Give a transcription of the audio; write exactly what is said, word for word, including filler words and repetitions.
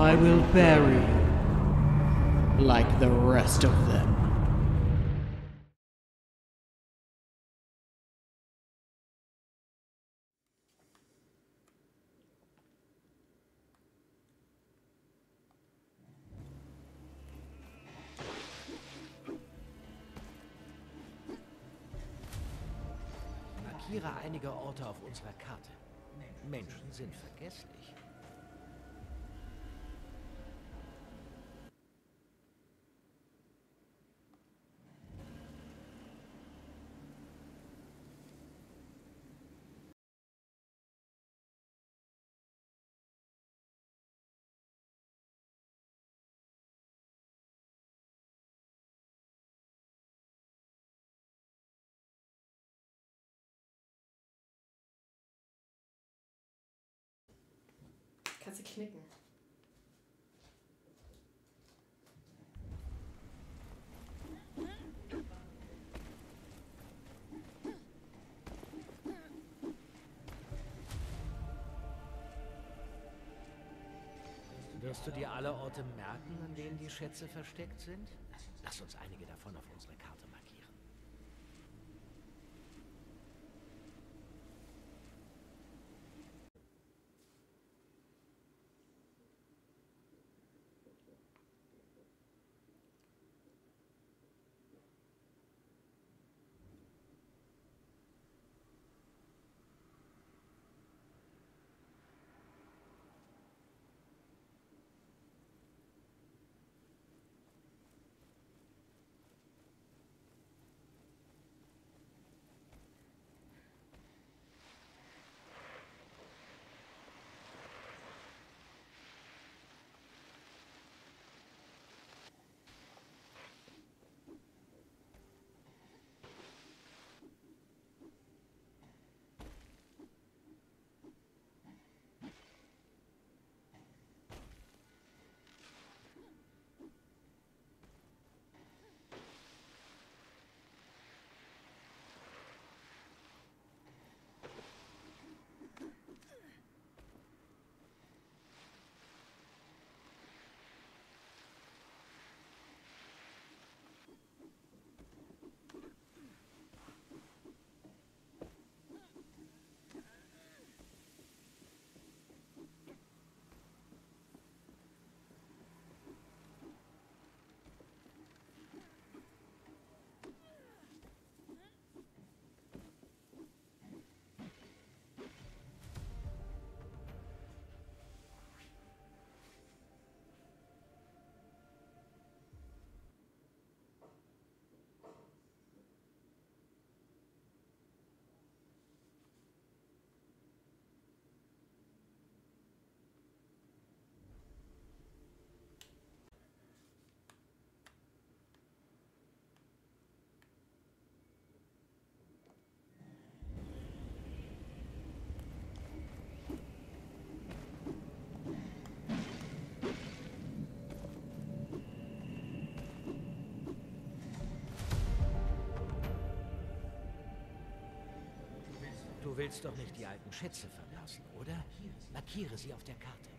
I will bury you like the rest of them. Markiere einige Orte auf unserer Karte. Menschen sind vergesslich. Kannst du knicken. Wirst du dir alle Orte merken, an denen die Schätze versteckt sind? Lass uns einige davon auf unsere Karte markieren. Du willst doch nicht die alten Schätze verlassen, oder? Markiere sie auf der Karte.